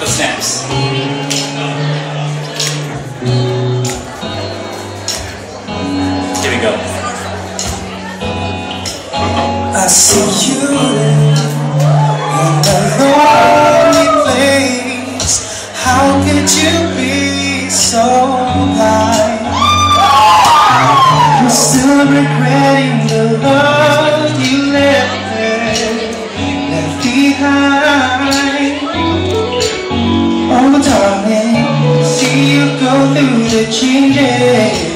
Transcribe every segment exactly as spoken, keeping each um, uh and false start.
the snaps. Here we go. I see you in a lonely place. How could you be so blind? I'm still regretting the love you left, left behind. Oh darling, see you go through the changes,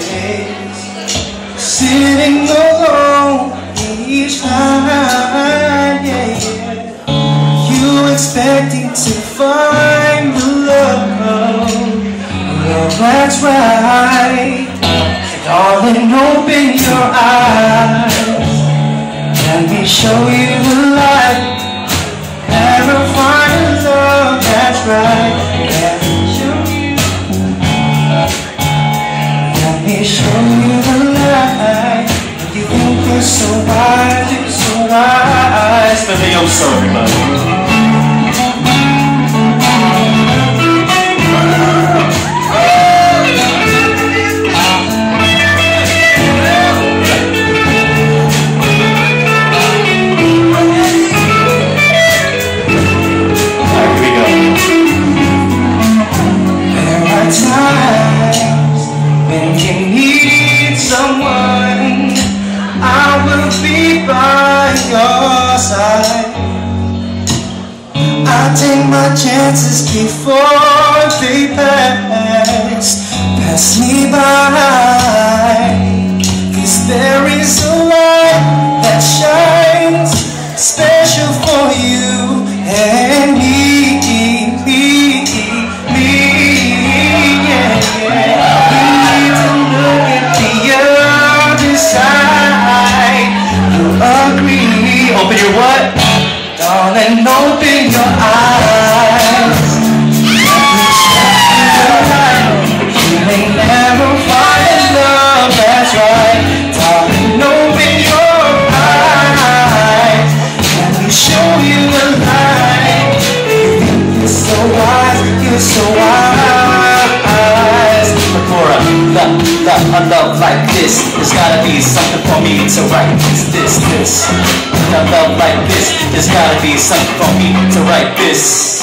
sitting alone each time, yeah, yeah. You expecting to find the love, well that's right. Darling, open your eyes, let me show you the light. Never find a love that's right. Let me show you, let me show you the light. You think you're so wise, you're so wise. For the old soul, everybody. Times when you need someone, I will be by your side. I take my chances before they pass, pass me by. 'Cause there is a light that shines special for you and me. Open your what? Darling, open your eyes. You may never find love that's right. Darling, open your eyes. Let me show you the light. You're so wise, you're so wise. For a love, love, a love like this, there's gotta be something for me to write this, this, this. A love like this, there's gotta be something for me to write this.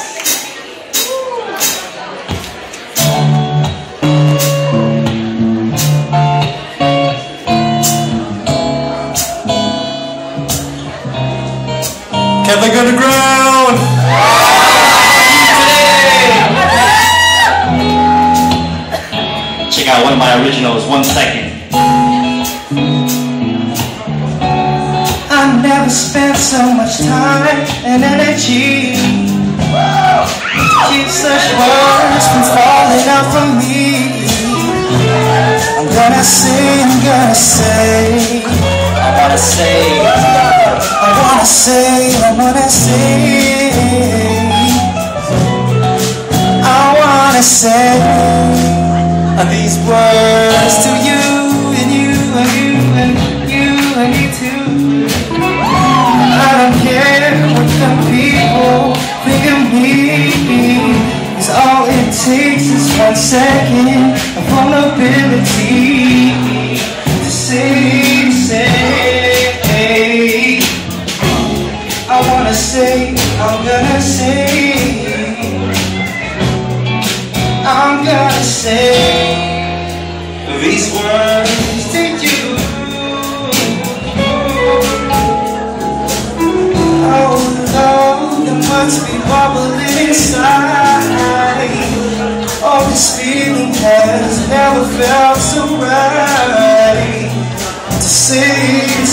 Catholic Underground! Check out one of my originals, One Second. I never spent so much time and energy. Keep such words from falling out from me. I'm gonna say, I'm gonna say, I wanna say, I wanna say, I wanna say, I wanna say these words to you and you and you and you and me too. I don't care what the people think of me, 'cause all it takes is one second of vulnerability to say, say, I wanna say, I'm gonna say, I'm gonna say these words to you. Oh Lord, there must be bubbling inside. Oh, this feeling has never felt so right. To say, to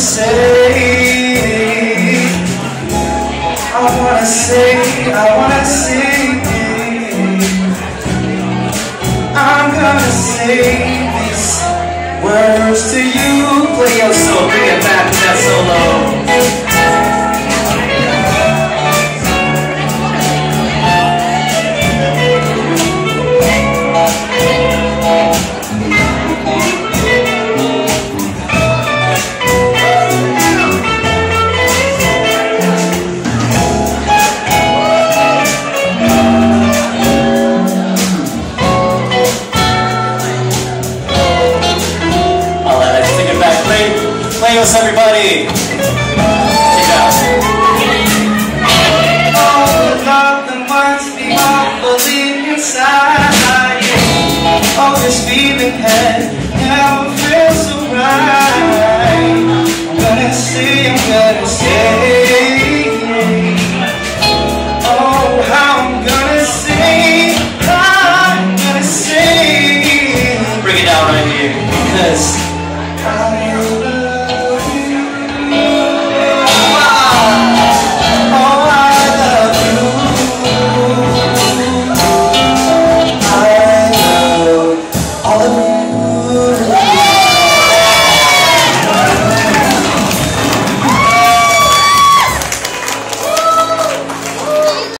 say, I wanna say, I wanna say, I'm gonna say these words to you. Play your soul, bring it back to that solo. everybody.